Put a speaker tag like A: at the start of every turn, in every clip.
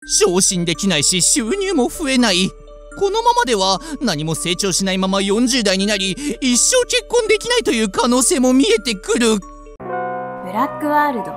A: 昇進できないし収入も増えない。このままでは何も成長しないまま40代になり、一生結婚できないという可能性も見えてくる。
B: ブラックワールド。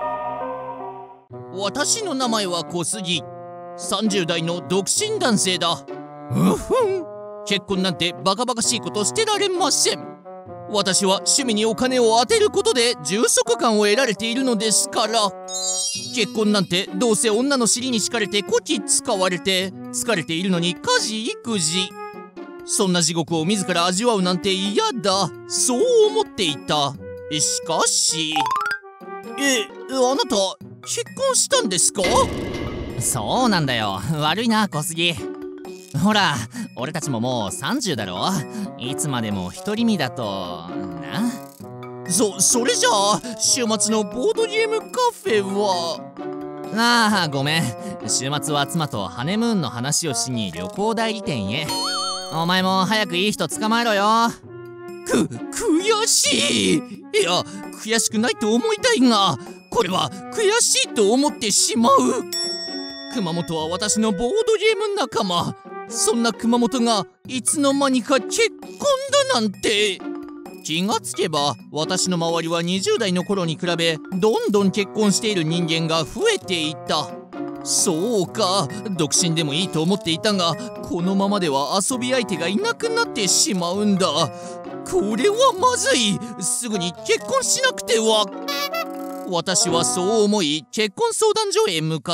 A: 私の名前は小杉。30代の独身男性だ。結婚なんてバカバカしいことしてられません。私は趣味にお金を当てることで充足感を得られているのですから。結婚なんてどうせ女の尻に敷かれてこき使われて疲れているのに家事育児、そんな地獄を自ら味わうなんて嫌だ、そう思っていた。しかしあなた結婚したんですか？
C: そうなんだよ。悪いな小杉。ほら俺たちももう30だろ。いつまでも独り身だとな。
A: それじゃあ週末のボードゲームカフェは？
C: ああごめん、週末は妻とハネムーンの話をしに旅行代理店へ。お前も早くいい人捕まえろよ。
A: 悔しい。いや悔しくないと思いたいが、これは悔しいと思ってしまう。熊本は私のボードゲーム仲間。そんな熊本がいつの間にか結婚だなんて。気がつけば私の周りは20代の頃に比べどんどん結婚している人間が増えていた。そうか、独身でもいいと思っていたが、このままでは遊び相手がいなくなってしまうんだ。これはまずい。すぐに結婚しなくては。私はそう思い結婚相談所へ向かった。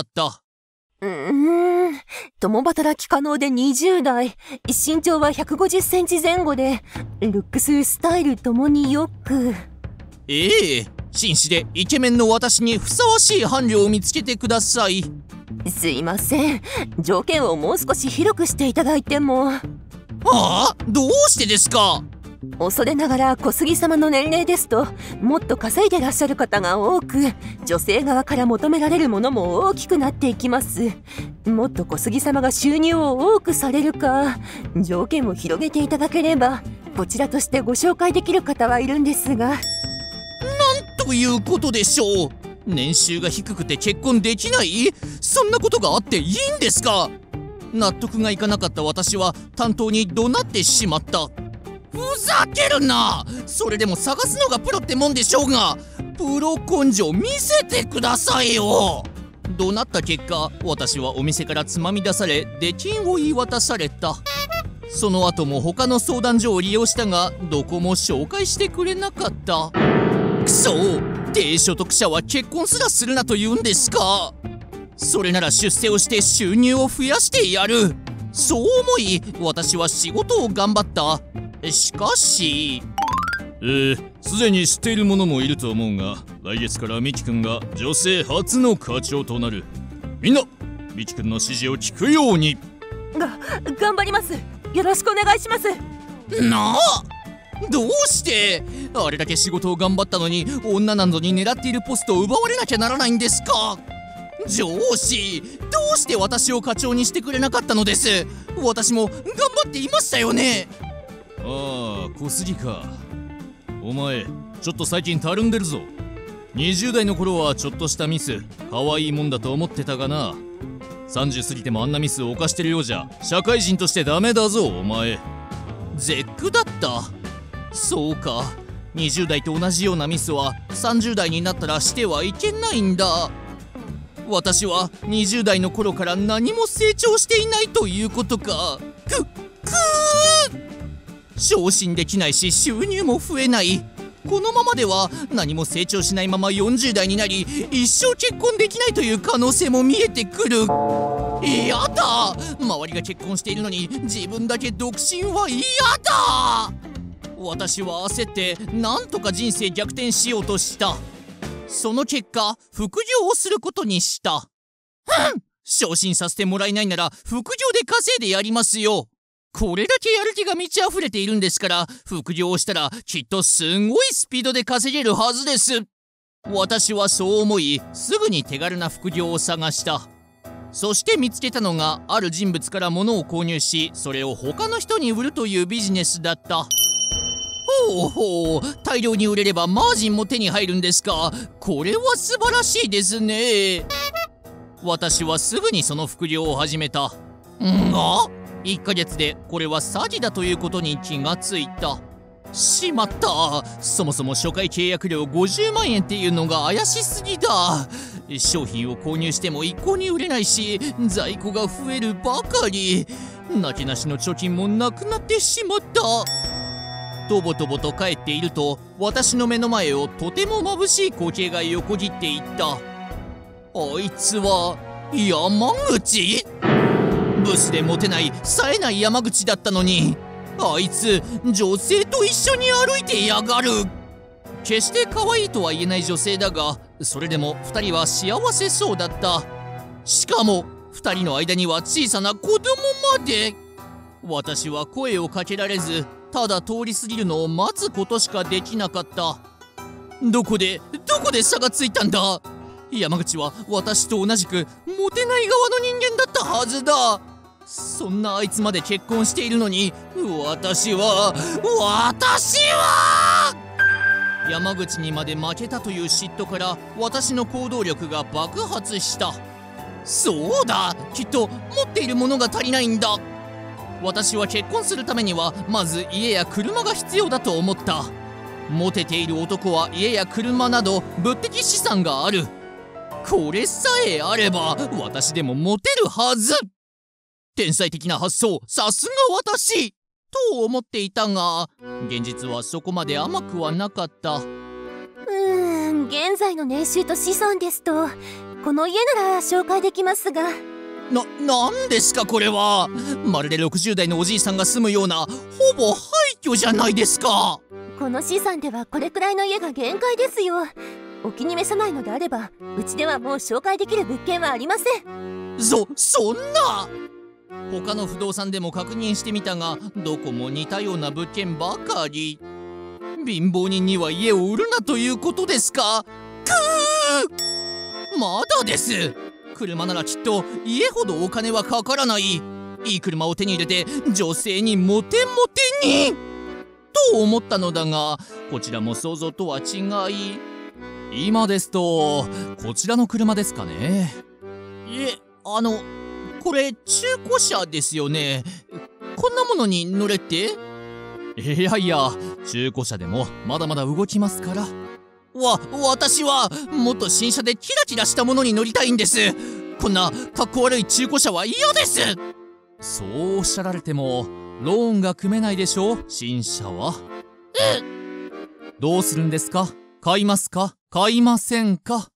D: 共働き可能で20代、身長は150センチ前後で、ルックス、スタイルともによく。
A: 紳士でイケメンの私にふさわしい伴侶を見つけてください。
D: すいません、条件をもう少し広くしていただいても。
A: どうしてですか？
D: 恐れながら小杉様の年齢ですと、もっと稼いでらっしゃる方が多く、女性側から求められるものも大きくなっていきます。もっと小杉様が収入を多くされるか、条件を広げていただければこちらとしてご紹介できる方はいるんですが。
A: なんということでしょう。年収が低くて結婚できない？そんなことがあっていいんですか？納得がいかなかった私は担当に怒鳴ってしまった。ふざけるな。それでも探すのがプロってもんでしょうが、プロ根性見せてくださいよ。怒鳴った結果、私はお店からつまみ出され出禁を言い渡された。その後も他の相談所を利用したが、どこも紹介してくれなかった。くそ、低所得者は結婚すらするなと言うんですか？それなら出世をして収入を増やしてやる。そう思い私は仕事を頑張った。しかし
E: すでに知っている者もいると思うが、来月からミキ君が女性初の課長となる。みんなミキ君の指示を聞くように。
D: 頑張ります。よろしくお願いします。
A: どうしてあれだけ仕事を頑張ったのに女などに狙っているポストを奪われなきゃならないんですか？上司、どうして私を課長にしてくれなかったのです？私も頑張っていましたよね。
E: 小杉か。お前ちょっと最近たるんでるぞ。20代の頃はちょっとしたミス可愛いもんだと思ってたがな、30過ぎてもあんなミスを犯してるようじゃ社会人としてダメだぞお前。
A: 絶句だった。そうか、20代と同じようなミスは30代になったらしてはいけないんだ。私は20代の頃から何も成長していないということか。昇進できないし収入も増えない。このままでは何も成長しないまま40代になり、一生結婚できないという可能性も見えてくる。やだ、周りが結婚しているのに自分だけ独身は嫌だ。私は焦ってなんとか人生逆転しようとした。その結果副業をすることにした。昇進させてもらえないなら副業で稼いでやりますよ。これだけやる気が満ち溢れているんですから、副業をしたらきっとすごいスピードで稼げるはずです。私はそう思い、すぐに手軽な副業を探した。そして見つけたのが、ある人物から物を購入し、それを他の人に売るというビジネスだった。大量に売れればマージンも手に入るんですか。これは素晴らしいですね。 私はすぐにその副業を始めた。が1ヶ月でこれは詐欺だということに気がついた。しまった。そもそも初回契約料50万円っていうのが怪しすぎだ。商品を購入しても一向に売れないし、在庫が増えるばかり。なけなしの貯金もなくなってしまった。とぼとぼと帰っていると、私の目の前をとても眩しい光景が横切っていった。あいつは山口？ブスでモテない冴えない山口だったのに、あいつ女性と一緒に歩いてやがる。決して可愛いとは言えない女性だが、それでも2人は幸せそうだった。しかも2人の間には小さな子供まで。私は声をかけられず、ただ通り過ぎるのを待つことしかできなかった。どこで差がついたんだ。山口は私と同じくモテない側の人間だったはずだ。そんなあいつまで結婚しているのに、私は山口にまで負けたという嫉妬から私の行動力が爆発した。そうだ、きっと持っているものが足りないんだ。私は結婚するためにはまず家や車が必要だと思った。モテている男は家や車など物的資産がある。これさえあれば私でもモテるはず。天才的な発想、さすが私と思っていたが、現実はそこまで甘くはなかった。
D: 現在の年収と資産ですとこの家なら紹介できますが。
A: なんですかこれは。まるで60代のおじいさんが住むようなほぼ廃墟じゃないですか。
D: この資産ではこれくらいの家が限界ですよ。お気に召さないのであれば、うちではもう紹介できる物件はありません。
A: そんな。他の不動産でも確認してみたが、どこも似たような物件ばかり。貧乏人には家を売るなということですか。まだです。車ならきっと家ほどお金はかからない。いい車を手に入れて女性にモテモテにと思ったのだが、こちらも想像とは違い。
E: 今ですとこちらの車ですかね。
A: これ中古車ですよね。こんなものに乗れって。
E: いや中古車でもまだまだ動きますから。
A: 私はもっと新車でキラキラしたものに乗りたいんです。こんなかっこ悪い中古車は嫌です。
E: そうおっしゃられてもローンが組めないでしょう、新車は。どうするんですか。買いますか買いませんか。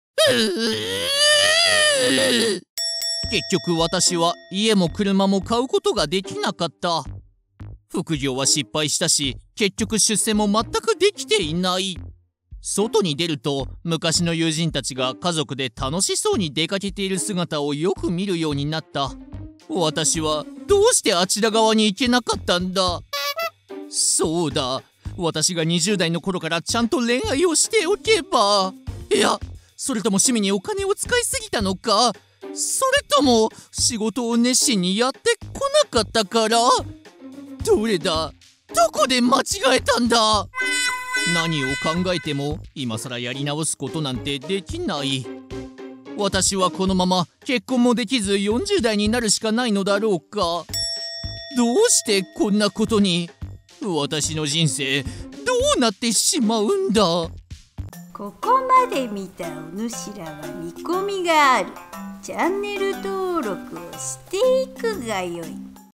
A: 結局私は家も車も買うことができなかった。副業は失敗したし、結局出世も全くできていない。外に出ると昔の友人たちが家族で楽しそうに出かけている姿をよく見るようになった。私はどうしてあちら側に行けなかったんだ。そうだ、私が20代の頃からちゃんと恋愛をしておけば。いや、それとも趣味にお金を使いすぎたのか、それとも仕事を熱心にやってこなかったから。どれだ、どこで間違えたんだ。何を考えても今更やり直すことなんてできない。私はこのまま結婚もできず40代になるしかないのだろうか。どうしてこんなことに。私の人生どうなってしまうんだ。
F: ここまで見たお主らは見込みがある。チャンネル登録をしていくがよい。